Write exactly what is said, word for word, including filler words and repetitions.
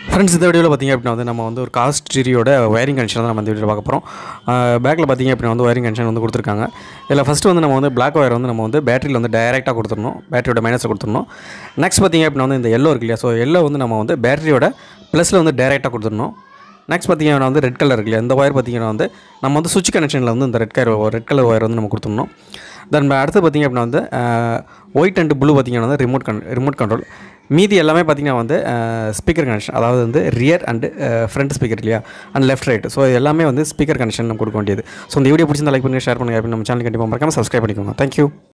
Friends இந்த வீடியோவில் பார்த்திங்க அப்படின்னா வந்து நம்ம வந்து ஒரு கார் ஸ்டீரியோட ஒயரிங் கனெக்ஷன் தான் நம்ம இந்த வீடியோவில் பார்க்க போகிறோம். பேக்கில் பார்த்திங்க அப்படின்னா வந்து ஒயரிங் கனெக்ஷன் வந்து கொடுத்துருக்காங்க. இதில் ஃபஸ்ட்டு வந்து நம்ம வந்து பிளாக் ஒயர் வந்து நம்ம வந்து பேட்டரியில் வந்து டைரெக்டாக கொடுத்துடணும், பேட்டரியோட மைனஸை கொடுத்துடணும். நெக்ஸ்ட் பார்த்திங்க அப்படின்னா வந்து இந்த எல்லோ இருக்கு இல்லையா, ஸோ எல்லோ வந்து நம்ம வந்து பேட்டரியோட ப்ளஸில் வந்து டைரெக்டாக கொடுத்துடணும். நெக்ஸ்ட் பார்த்திங்கன்னா வந்து ரெட் கலர் இருக்கு இல்லையா, இந்த ஒயர் பார்த்திங்கன்னா வந்து நம்ம வந்து சுவிட்ச் கனெக்ஷனில் வந்து இந்த red colour red colour wire வந்து நம்ம கொடுத்துடணும். தென் அடுத்து பார்த்திங்க அப்படின்னா வந்து ஒயிட் அண்ட் ப்ளூ பார்த்திங்கன்னா வந்து ரிமோட் கன் ரிமோட் கண்ட்ரோல். மீதி எல்லாமே பார்த்திங்கன்னா வந்து ஸ்பீக்கர் கனெக்ஷன், அதாவது வந்து ரியர் அண்டு ஃப்ரண்ட் ஸ்பீக்கர் இல்லையா, அண்ட் லெஃப்ட் ரைட். ஸோ எல்லாமே வந்து ஸ்பீக்கர் கனெக்ஷன் நம்ம கொடுக்க வேண்டியது. ஸோ இந்த வீடியோ பிடிச்சிருந்தா லைக் பண்ணுங்கள், ஷேர் பண்ணுங்கள். அப்படின்னு நம்ம சேனல் கண்டிப்பாக மறக்காமல் சப்ஸ்கிரைப் பண்ணிக்கோங்க. தேங்க்யூ.